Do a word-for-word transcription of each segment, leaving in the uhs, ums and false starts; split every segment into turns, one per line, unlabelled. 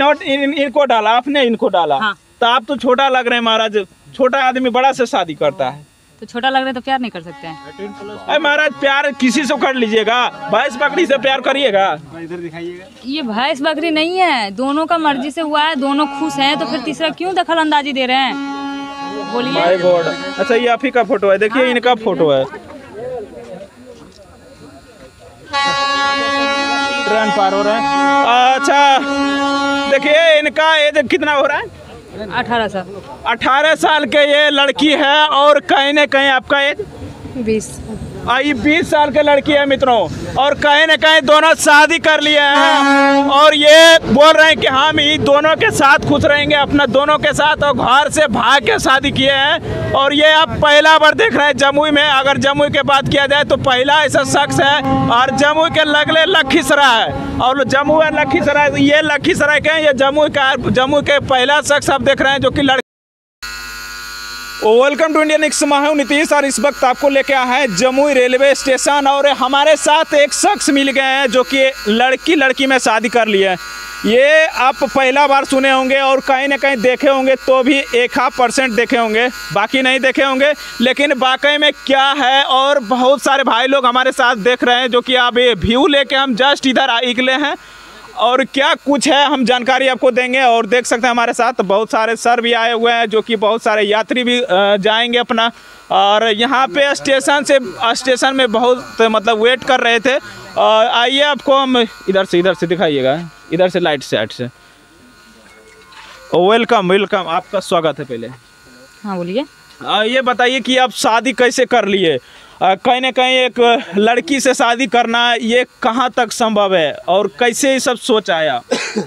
Note इन, इनको डाला आपने, इनको डाला। हाँ। तो आप तो छोटा लग रहे हैं महाराज, छोटा आदमी बड़ा से शादी करता है
तो छोटा लग रहा है तो प्यार नहीं कर सकते हैं?
अरे महाराज प्यार किसी से कर लीजिएगा, भैंस बकरी से प्यार करिएगा?
इधर दिखाइएगा।
ये भैंस बकरी नहीं है, दोनों का मर्जी से हुआ है, दोनों खुश हैं, तो फिर तीसरा क्यों दखल अंदाजी दे रहे हैं? बोलिए।
My god. अच्छा ये आप ही का फोटो है, देखिए इनका फोटो है। ट्रेन पार हो रहे हैं। अच्छा देखिए इनका एज कितना हो रहा है?
अठारह साल।
अठारह साल के ये लड़की है और कहीं न कहीं आपका एज
बीस।
आई बीस साल के लड़की है मित्रों, और कहीं न कहीं दोनों शादी कर लिए हैं और ये बोल रहे हैं कि हम ही दोनों के साथ खुश रहेंगे, अपना दोनों के साथ, और घर से भाग के शादी किए हैं। और ये अब पहला बार देख रहे हैं जमुई में, अगर जमुई के बात किया जाए तो पहला ऐसा शख्स है, और जमुई के लगले लखीसराय है, और जमुई लखीसराय, ये लखीसराय के हैं, ये जमुई का जमुई के पहला शख्स आप देख रहे हैं जो कि लड़की। वेलकम टू इंडियन एक्स, मैं हूं नीतीश और इस वक्त आपको लेके आया है जमुई रेलवे स्टेशन, और हमारे साथ एक शख्स मिल गए हैं जो कि लड़की लड़की में शादी कर ली है। ये आप पहला बार सुने होंगे और कहीं ना कहीं देखे होंगे, तो भी एक हाफ परसेंट देखे होंगे, बाकी नहीं देखे होंगे। लेकिन वाकई में क्या है, और बहुत सारे भाई लोग हमारे साथ देख रहे हैं जो कि आप ये व्यू लेके हम जस्ट इधर निकले हैं, और क्या कुछ है हम जानकारी आपको देंगे। और देख सकते हैं हमारे साथ बहुत सारे सर भी आए हुए हैं जो कि बहुत सारे यात्री भी जाएंगे अपना, और यहाँ पे स्टेशन से स्टेशन में बहुत मतलब वेट कर रहे थे। आइए आपको हम इधर से इधर से दिखाइएगा, इधर से लाइट से लाइट से। वेलकम वेलकम, आपका स्वागत है पहले।
हाँ बोलिए।
ये बताइए कि आप शादी कैसे कर लिए? कहीं ना कहीं एक लड़की से शादी करना ये कहाँ तक संभव है, और कैसे ये सब सोच आया?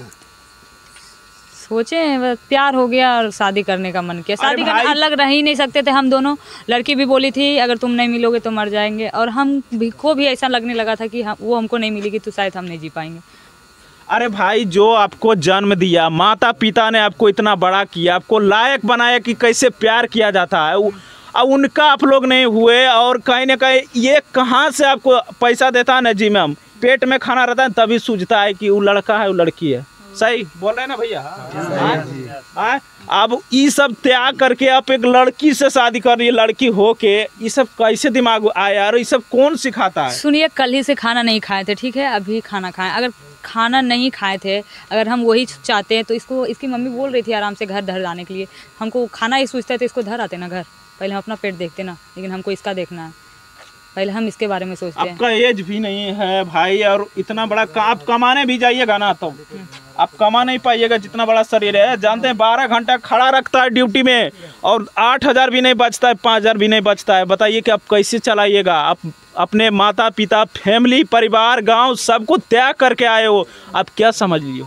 सोचे प्यार हो गया और शादी करने का मन किया। शादी करना अलग रह ही नहीं सकते थे हम दोनों। लड़की भी बोली थी अगर तुम नहीं मिलोगे तो मर जाएंगे, और हम भी को भी ऐसा लगने लगा था कि हम वो हमको नहीं मिलेगी तो शायद हम नहीं जी पाएंगे।
अरे भाई, जो आपको जन्म दिया, माता पिता ने आपको इतना बड़ा किया, आपको लायक बनाया कि कैसे प्यार किया जाता है, अब उनका आप लोग नहीं हुए, और कहीं ना कहीं ये कहाँ से आपको पैसा देता है ना जी मैम, पेट में खाना रहता है तभी सूझता है कि वो लड़का है वो लड़की है। सही बोल रहे हैं ना भैया? अब ये सब त्याग करके आप एक लड़की से शादी कर रही है, लड़की हो के, ये सब कैसे दिमाग आया, और ये सब कौन सिखाता है?
सुनिए, कल ही से खाना नहीं खाए थे, ठीक है, अभी खाना खाएं। अगर खाना नहीं खाए थे, अगर हम वही चाहते हैं तो इसको, इसकी मम्मी बोल रही थी आराम से घर धर जाने के लिए, हमको खाना ही सोचते थे, इसको धर आते ना घर, पहले हम अपना पेट देखते ना, लेकिन हमको इसका देखना है, पहले हम इसके बारे में सोचते हैं।
आपका एज भी नहीं है भाई, और इतना बड़ा आप कमाने भी जाइएगा ना तो आप कमा नहीं पाइएगा, जितना बड़ा शरीर है। जानते हैं बारह घंटा खड़ा रखता है ड्यूटी में, और आठ हजार भी नहीं बचता है, पाँच हजार भी नहीं बचता है। बताइए कि आप कैसे चलाइएगा? आप अपने माता पिता, फैमिली, परिवार, गांव सबको त्याग करके आए हो, आप क्या समझ लियो?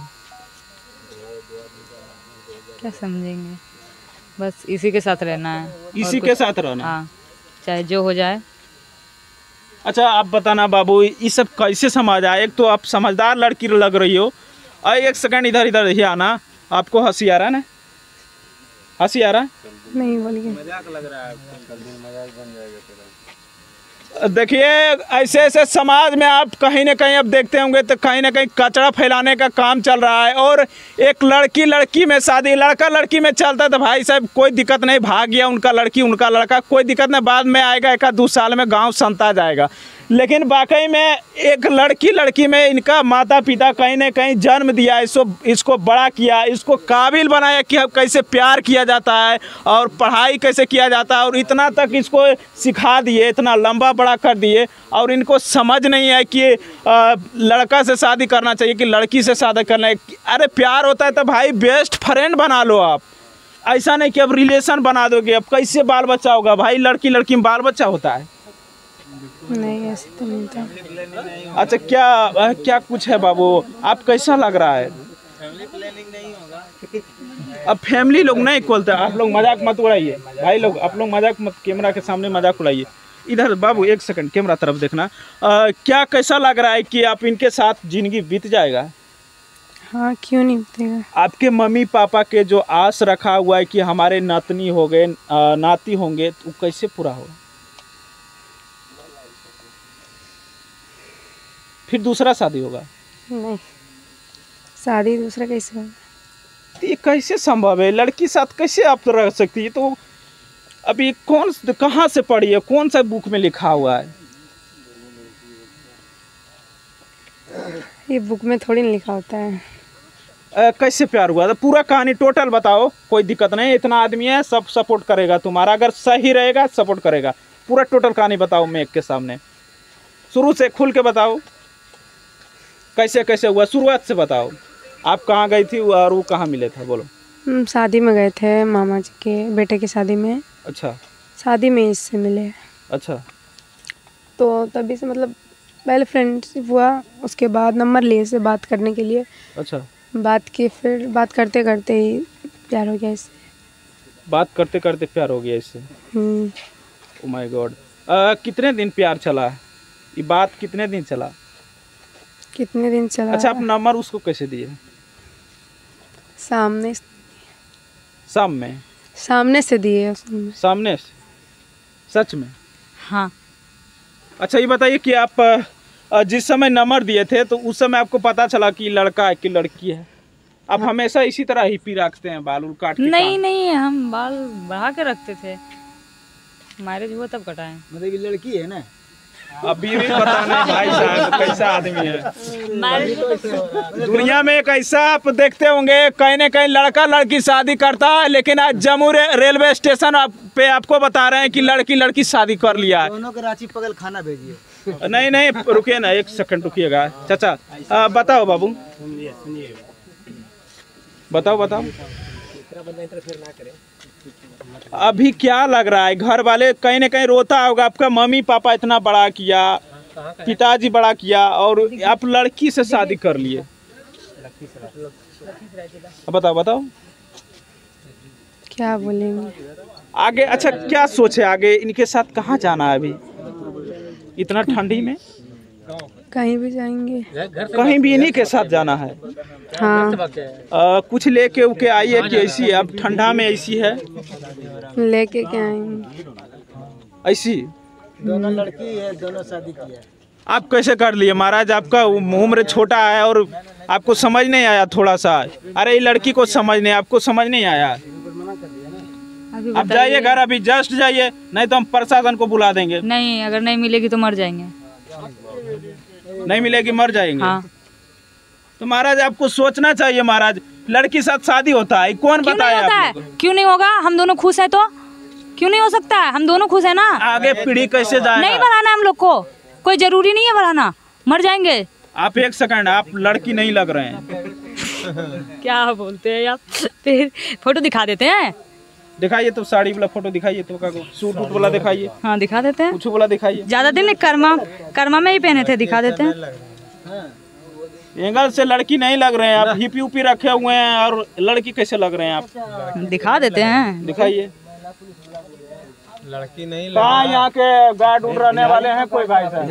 क्या समझेंगे, बस इसी के साथ रहना है,
इसी के साथ रहना।
हाँ, चाहे जो हो जाए।
अच्छा आप बताना बाबू, ये सब कैसे समझ आए? एक तो आप समझदार लड़की लग रही हो, और एक सेकंड इधर इधर देखिए आना, आपको हंसी आ रहा है ना? हंसी आ रहा है?
नहीं बोलिए।
मजाक लग रहा है, कल दिन मजाक बन जाएगा तेरा।
देखिए ऐसे ऐसे समाज में आप कहीं ना कहीं अब देखते होंगे तो कहीं ना कहीं कचरा फैलाने का काम चल रहा है, और एक लड़की लड़की में शादी, लड़का लड़की में चलता है तो भाई साहब कोई दिक्कत नहीं, भाग गया उनका लड़की उनका लड़का, कोई दिक्कत नहीं, बाद में आएगा एक दो साल में गांव संता जाएगा। लेकिन वाकई में एक लड़की लड़की में इनका माता पिता कहीं ना कहीं जन्म दिया, इसको इसको बड़ा किया, इसको काबिल बनाया कि कैसे प्यार किया जाता है और पढ़ाई कैसे किया जाता है, और इतना तक इसको सिखा दिए, इतना लंबा बड़ा कर दिए, और इनको समझ नहीं है कि आ, लड़का से शादी करना चाहिए कि लड़की से शादी करना है। अरे प्यार होता है तो भाई बेस्ट फ्रेंड बना लो आप, ऐसा नहीं कि अब रिलेशन बना दोगे। अब कैसे बाल बच्चा होगा भाई? लड़की लड़की में बाल बच्चा होता है?
नहीं ऐसे तो नहीं था।
अच्छा क्या क्या कुछ है बाबू? आप कैसा लग रहा है?
फैमिली प्लानिंग नहीं होगा।
अब फैमिली लोग नहीं खोलते, आप लोग मजाक मत उड़ाइए भाई लोग, आप लोग मजाक मत, कैमरा के सामने मजाक उड़ाइए। इधर बाबू एक सेकंड कैमरा तरफ देखना। आ, क्या कैसा लग रहा है कि आप इनके साथ जिंदगी बीत जाएगा?
हाँ क्यों नहीं बीतेगा।
आपके मम्मी पापा के जो आस रखा हुआ है कि हमारे नातनी हो गए, नाती होंगे, तो कैसे पूरा होगा? फिर दूसरा शादी होगा?
नहीं, शादी दूसरा कैसे होगा?
तो ये कैसे संभव है? लड़की साथ कैसे आप रह सकती है? तो अभी कौन कहाँ से पढ़ी है, कौन सा बुक में लिखा हुआ है?
ये बुक में थोड़ी नहीं लिखा होता है।
आ, कैसे प्यार हुआ था? पूरा कहानी टोटल बताओ, कोई दिक्कत नहीं, इतना आदमी है, सब सपोर्ट करेगा तुम्हारा, अगर सही रहेगा सपोर्ट करेगा। पूरा टोटल कहानी बताओ मेघ के सामने, शुरू से खुल के बताओ, कैसे कैसे हुआ, शुरुआत से बताओ। आप कहाँ गई थी और वो कहाँ मिले थे? बोलो।
हम शादी में गए थे, मामा जी के बेटे की शादी में।
अच्छा।
शादी में इससे मिले।
अच्छा।
तो तभी से मतलब पहले फ्रेंडशिप हुआ, उसके बाद नंबर लिए से बात करने के लिए।
अच्छा।
बात की, फिर बात करते करते ही प्यार हो गया इससे।
बात करते करते प्यार हो गया इससे? Oh my god. कितने दिन प्यार चला? ये बात कितने दिन चला?
कितने दिन चला?
अच्छा, आप नंबर उसको कैसे दिए?
सामने
शाम में?
सामने से दिए उसने।
सामने से? सच में?
हाँ।
अच्छा, ये बताइए कि आप अ, जिस समय नंबर दिए थे तो उस समय आपको पता चला कि लड़का है कि लड़की है? आप हाँ। हमेशा इसी तरह ही पी रखते हैं, बाल उल काट के?
नहीं नहीं, हम बाल बढ़ा के रखते थे, मैरिज हुआ तब कटाए।
मतलब ये लड़की है ना?
अभी भी पता नहीं भाई साहब कैसा आदमी है। दुनिया में एक ऐसा आप देखते होंगे, कहीं न कहीं लड़का लड़की शादी करता है, लेकिन आज जम्मू रे, रेलवे स्टेशन आप, पे आपको बता रहे हैं कि लड़की लड़की शादी कर लिया है।
दोनों को रांची पगल खाना भेजिए।
नहीं नहीं, रुकिए ना, एक सेकंड रुकिएगा चाचा। आ, बताओ बाबू, बताओ बताओ अभी क्या लग रहा है? घर वाले कहीं ना कहीं रोता होगा, आपका मम्मी पापा इतना बड़ा किया, पिताजी बड़ा किया, और आप लड़की से शादी कर लिए। बताओ बताओ
क्या बोलेंगे
आगे? अच्छा, क्या सोचे आगे? इनके साथ कहाँ जाना है अभी इतना ठंडी में?
कहीं भी जाएंगे,
कहीं भी इन्हीं के साथ जाना है?
हाँ।
आ, कुछ लेके उके आइए कि ऐसी है, अब ठंडा में ऐसी है,
लेके क्या आएंगे?
ऐसी
दोनों लड़की है, दोनों शादी किया है।
आप कैसे कर लिए महाराज? आपका उम्र छोटा है और आपको समझ नहीं आया थोड़ा सा? अरे ये लड़की को समझ नहीं, आपको समझ नहीं आया? आप जाइए घर, अभी जस्ट जाइए, नहीं तो हम प्रशासन को बुला देंगे।
नहीं, अगर नहीं मिलेगी तो मर जाएंगे।
नहीं मिलेगी मर जाएंगे?
हाँ।
तो महाराज आपको सोचना चाहिए महाराज, लड़की साथ शादी होता है, कौन बताया आपको?
क्यों नहीं होगा? हम दोनों खुश है तो क्यों नहीं हो सकता है? हम दोनों खुश है ना।
आगे पीढ़ी कैसे जाएगा?
नहीं बढ़ाना हम लोग को, कोई जरूरी नहीं है बढ़ाना, मर जाएंगे।
आप एक सेकंड, आप लड़की नहीं लग रहे हैं।
क्या बोलते हैं आप? फिर फोटो दिखा देते हैं।
दिखाइए तो, साड़ी वाला फोटो दिखाइए तो, सूट वूट वाला दिखाइए।
हाँ दिखा देते हैं,
कुछ वाला दिखाइए।
ज्यादा दिन नहीं, कर्मा कर्मा में ही पहने थे, दिखा देते हैं।
एंगल से लड़की नहीं लग रहे हैं आप, हिपी उपी रखे हुए हैं, और लड़की कैसे लग रहे हैं आप?
दिखा देते हैं,
दिखाइए।
लड़की नहीं लग
कहाँ यहाँ के गार्ड उड़ रहने वाले हैं कोई भाई साहब?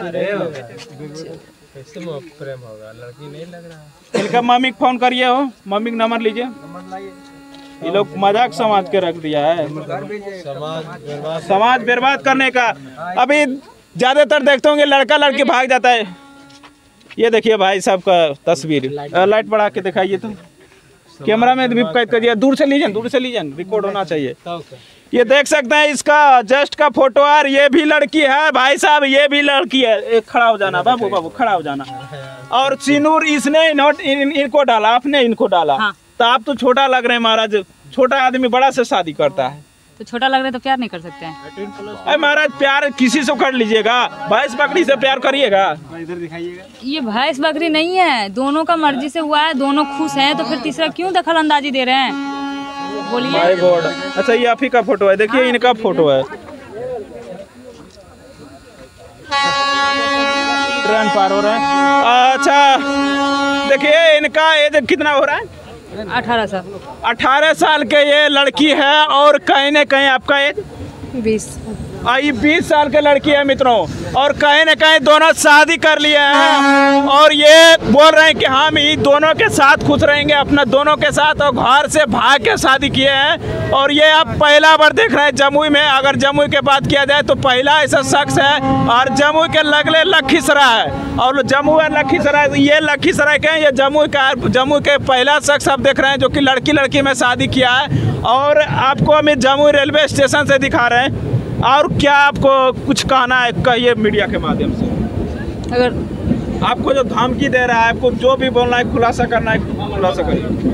कैसे प्रेम होगा? लड़की नहीं लग रहा है।
इनका मम्मी को फोन करिए, हो मम्मी का नंबर लीजिए। ये लोग मजाक समाज के रख दिया है,
समाज
समाज बर्बाद करने का। अभी ज्यादातर देखते होंगे लड़का लड़की भाग जाता है। ये देखिए भाई साहब का तस्वीर, लाइट बढ़ा के दिखाइए तो, कैमरा में भी कैद करिए, दूर से लीजिए, दूर से लीजिए, रिकॉर्ड होना चाहिए। ये देख सकते हैं इसका जस्ट का फोटो, और ये भी लड़की है भाई साहब, ये भी लड़की है। एक खड़ा हो जाना बाबू, बाबू खड़ा हो जाना। और सिनूर इसने नोट इन, इनको डाला, आपने इनको डाला। हाँ। तो आप तो छोटा लग रहे हैं महाराज, छोटा आदमी बड़ा से शादी करता है
तो छोटा लग रहा है तो प्यार नहीं कर सकते हैं?
अरे महाराज, प्यार किसी से कर लीजिएगा, भैंस बकरी से प्यार करिएगा?
इधर दिखाइएगा।
ये भैंस बकरी नहीं है, दोनों का मर्जी से हुआ है, दोनों खुश हैं, तो फिर तीसरा क्यों दखल अंदाजी दे रहे हैं? बोलिए।
My god. अच्छा, ये आप ही का फोटो है, देखिए इनका फोटो है। ट्रेन पार हो रहा है। अच्छा देखिए, इनका एज कितना हो रहा है?
अठारह साल।
अठारह साल के ये लड़की है, और कहीं न कहीं आपका एज
बीस
और ये बीस साल के लड़की है मित्रों, और कहीं न कहीं दोनों शादी कर लिए हैं और ये बोल रहे हैं कि हम ही दोनों के साथ खुश रहेंगे, अपना दोनों के साथ, और घर से भाग के शादी किए हैं। और ये आप पहला बार देख रहे हैं जमुई में। अगर जमुई के बात किया जाए तो पहला ऐसा शख्स है, और जमुई के लगले लखीसराय है, और जम्मू है लखीसराय, ये लखीसराय के हैं, ये जमुई का जमुई के पहला शख्स आप देख रहे हैं जो कि लड़की लड़की में शादी किया है। और आपको हम जमुई रेलवे स्टेशन से दिखा रहे हैं। और क्या आपको कुछ कहना है, कहिए मीडिया के माध्यम से।
अगर
आपको जो धमकी दे रहा है, आपको जो भी बोलना है, खुलासा करना है, खुलासा करिए।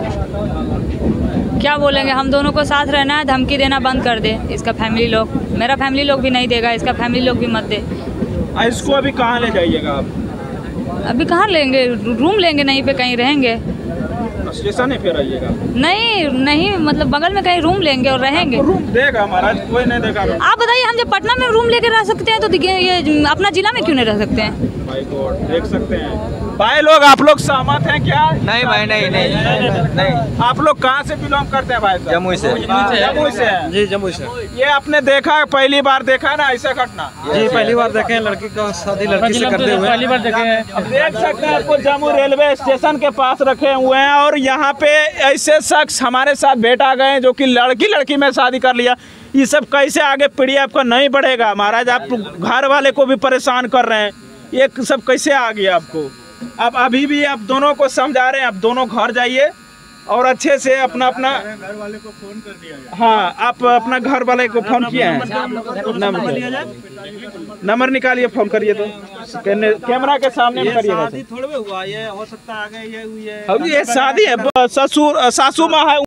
क्या बोलेंगे, हम दोनों को साथ रहना है, धमकी देना बंद कर दे इसका फैमिली लोग। मेरा फैमिली लोग भी नहीं देगा, इसका फैमिली लोग भी मत दे।
इसको अभी कहाँ ले जाइएगा आप?
अभी कहाँ लेंगे, रूम लेंगे, नहीं पे कहीं रहेंगे।
स्टेशन ही फिर आइएगा?
नहीं नहीं, मतलब बगल में कहीं रूम लेंगे और रहेंगे।
रूम देगा महाराज, कोई नहीं देगा।
आप बताइए, हम जब पटना में रूम लेके रह सकते हैं तो ये अपना जिला में क्यों नहीं रह सकते हैं?
भाई गॉड, देख सकते हैं भाई लोग। आप लोग सहमत हैं क्या?
नहीं भाई, नहीं नहीं नहीं।
आप लोग कहाँ से बिलोंग करते हैं भाई?
जमुई से।
जमुई से हैं?
जी जमुई से।
ये आपने देखा, पहली बार देखा है ना ऐसा घटना?
जी पहली बार देखे हैं, लड़की का शादी लड़की से करते हुए पहली बार देखे हैं।
देख सकते हैं, आपको जमुई रेलवे स्टेशन के पास रखे हुए हैं, और यहाँ पे ऐसे शख्स हमारे साथ भेंट आ गए हैं जो कि लड़की लड़की में शादी कर लिया। ये सब कैसे आगे पीढ़ी आपका नहीं बढ़ेगा महाराज? आप घर वाले को भी परेशान कर रहे हैं, ये सब कैसे आ गया आपको? अब अभी भी आप दोनों को समझा रहे हैं, आप दोनों घर जाइए और अच्छे से अपना अपना घर वाले को फोन कर दिया है। हाँ, आप अपना घर वाले को फोन किए हैं? नंबर निकालिए, फोन करिए। तो कैमरा के सामने करिएगा।
थोड़े हुआ, ये हो सकता है आगे ये हुई है।
अब ये शादी है, ससुर सासू माँ है।